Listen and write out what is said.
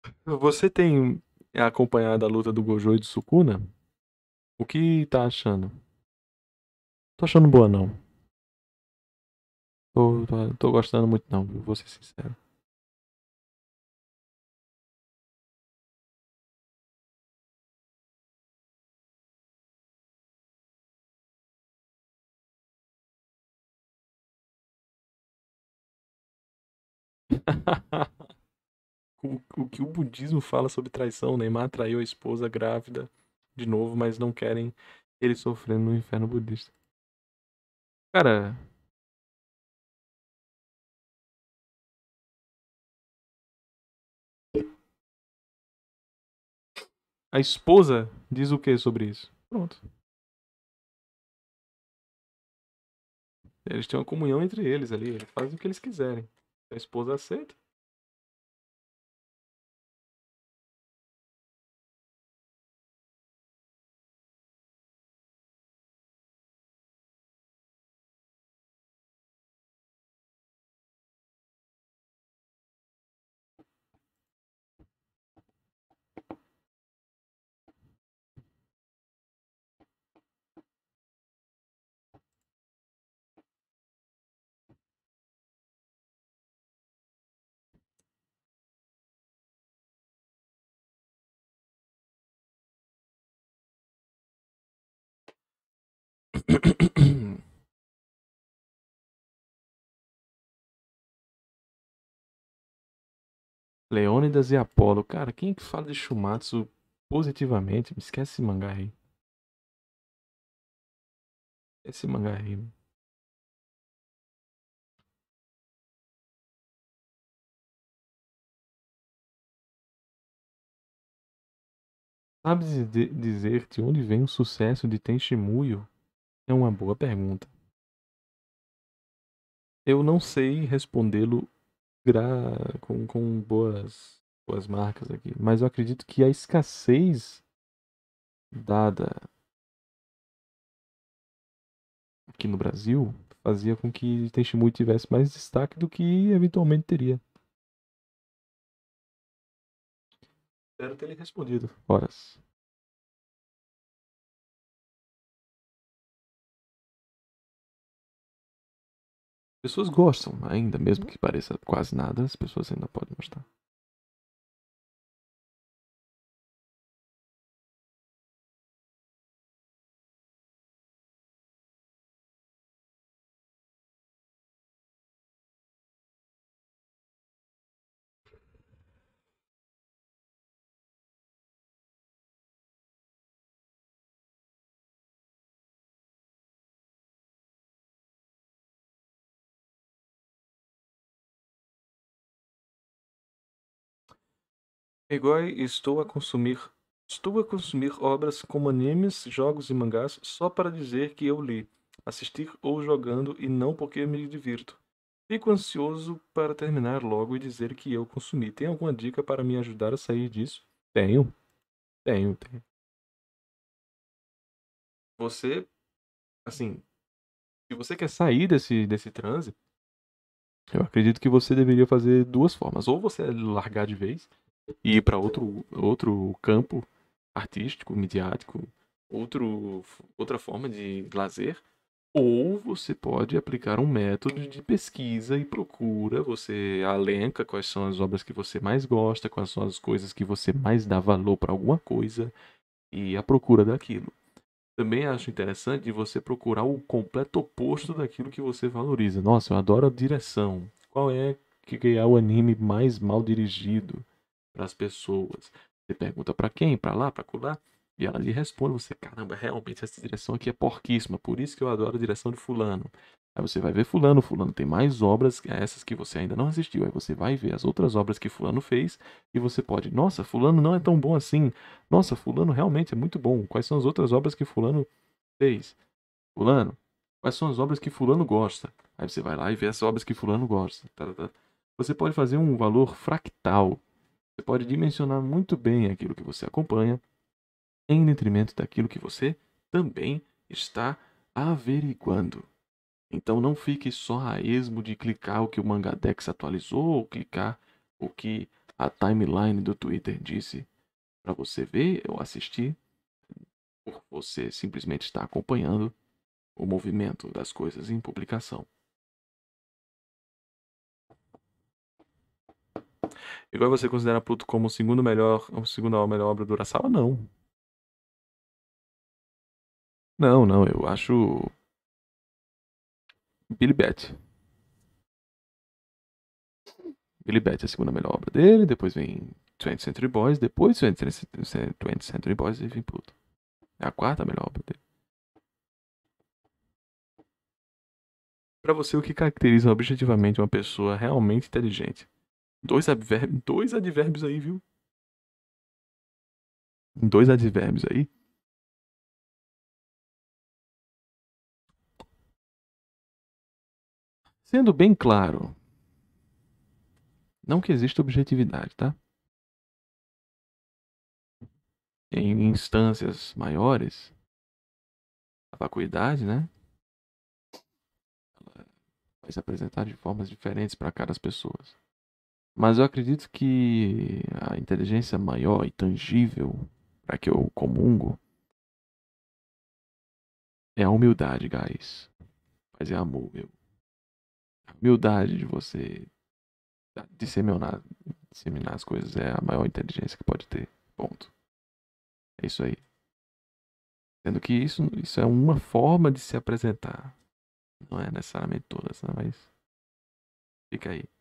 Você tem acompanhado a luta do Gojo e do Sukuna? O que tá achando? Tô achando boa, não. Tô gostando muito, não, viu? Vou ser sincero. O que o budismo fala sobre traição? Neymar traiu a esposa grávida de novo, mas não querem ele sofrendo no inferno budista. Cara, a esposa diz o que sobre isso? Pronto. Eles têm uma comunhão entre eles ali. Eles fazem o que eles quiserem. A esposa aceita. Leônidas e Apolo. Cara, quem que fala de Shumatsu positivamente? Me esquece esse mangá aí. Esse mangá aí. Sabe dizer-te onde vem o sucesso de Tenshimuyo? É uma boa pergunta. Eu não sei respondê-lo com boas marcas aqui, mas eu acredito que a escassez dada aqui no Brasil fazia com que Tenshimuyo tivesse mais destaque do que eventualmente teria. Espero ter lhe respondido. Horas. Pessoas gostam ainda, mesmo que pareça quase nada, as pessoas ainda podem gostar. Igual estou a consumir obras como animes, jogos e mangás só para dizer que eu li, assistir ou jogando e não porque me divirto. Fico ansioso para terminar logo e dizer que eu consumi. Tem alguma dica para me ajudar a sair disso? Tenho, tenho. Você, assim, se você quer sair desse transe, eu acredito que você deveria fazer duas formas. Ou você largar de vez e ir para outro campo artístico, midiático, outra forma de lazer. Ou você pode aplicar um método de pesquisa e procura. Você elenca quais são as obras que você mais gosta, quais são as coisas que você mais dá valor para alguma coisa e a procura daquilo. Também acho interessante você procurar o completo oposto daquilo que você valoriza. Nossa, eu adoro a direção. Qual que é o anime mais mal dirigido para as pessoas? Você pergunta para quem? Para lá, para colar? E ela lhe responde, você, caramba, realmente essa direção aqui é porquíssima, por isso que eu adoro a direção de fulano. Aí você vai ver fulano tem mais obras que essas que você ainda não assistiu. Aí você vai ver as outras obras que fulano fez e você pode, nossa, fulano não é tão bom assim. Nossa, fulano realmente é muito bom. Quais são as outras obras que fulano fez? Fulano, quais são as obras que fulano gosta? Aí você vai lá e vê as obras que fulano gosta. Você pode fazer um valor fractal. Você pode dimensionar muito bem aquilo que você acompanha em detrimento daquilo que você também está averiguando. Então não fique só a esmo de clicar o que o Mangadex atualizou ou clicar o que a timeline do Twitter disse para você ver ou assistir, por você simplesmente estar acompanhando o movimento das coisas em publicação. Igual você considera Pluto como a segunda melhor obra do Urasawa? Não. Não, eu acho Billy Bat. Billy Bat é a segunda melhor obra dele, depois vem 20th Century Boys, depois 20th Century Boys e vem Pluto. É a quarta melhor obra dele. Pra você, o que caracteriza objetivamente uma pessoa realmente inteligente? Dois advérbios aí, viu? Dois advérbios aí. Sendo bem claro, não que exista objetividade, tá? Em instâncias maiores, a vacuidade, né? Ela vai se apresentar de formas diferentes para cada pessoa. Mas eu acredito que a inteligência maior e tangível, para que eu comungo, é a humildade, guys. Mas é amor, meu. A humildade de você disseminar as coisas é a maior inteligência que pode ter. Ponto. É isso aí. Sendo que isso é uma forma de se apresentar. Não é necessariamente todas, né? Mas fica aí.